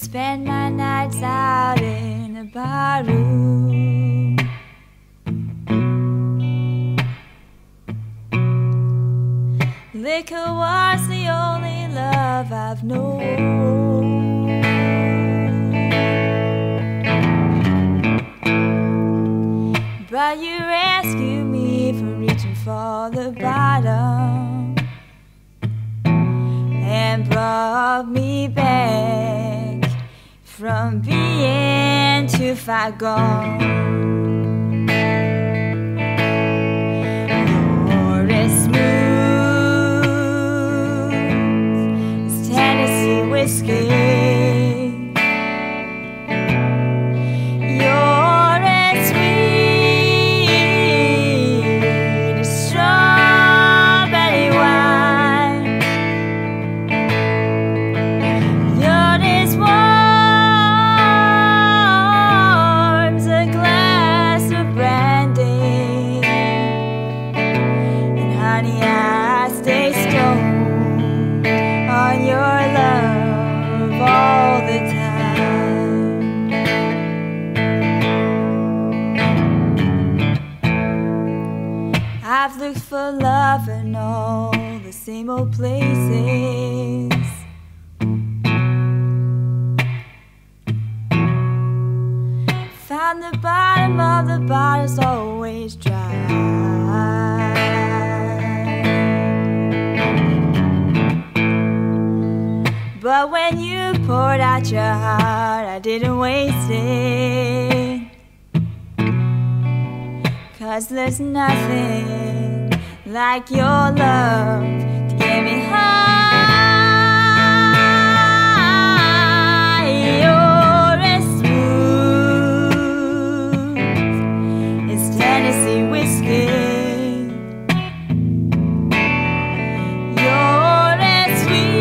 spend my nights out in a bar room. Liquor was the only love I've known. But you rescued me from reaching for the bottom and brought me back from being too far gone. You're as smooth as Tennessee whiskey. You're as sweet as strawberry wine. You're as warm as a glass of brandy. And honey, I stay stoned on your love all the time. I've looked for love in all the same old places. Found the bottom of the bottle's always dry. But when you poured out your heart, I didn't waste it. 'Cause there's nothing like your love to get me high. You're as smooth as Tennessee whiskey. You're as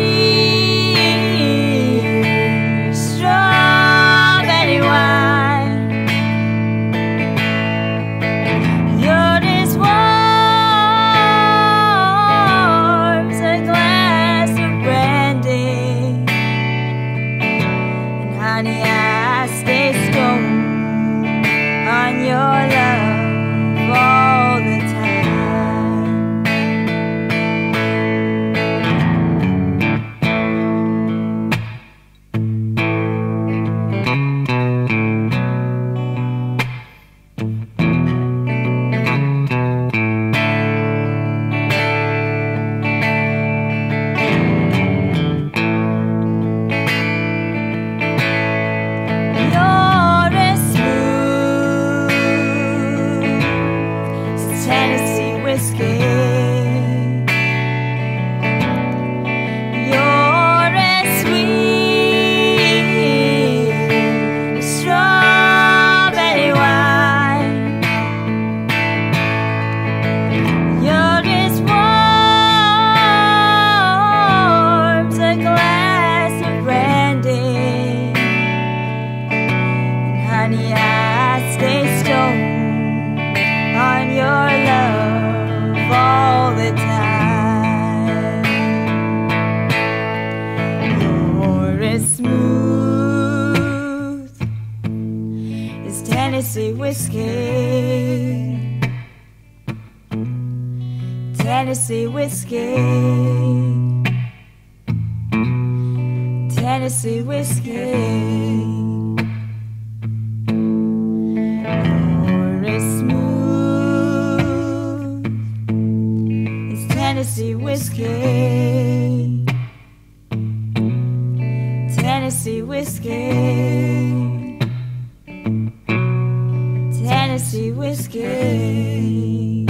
sweet as strawberry wine. You're as warm as a glass of brandy. And honey, I stay stoned on your love all the time. You're as smooth as Tennessee whiskey. You're as sweet as strawberry wine. You're as warm as a glass of brandy. And honey, I stay stoned on your love all the time. You're as smooth as Tennessee whiskey. Tennessee whiskey. Tennessee whiskey. You're as smooth as Tennessee whiskey. Tennessee whiskey. Tennessee whiskey.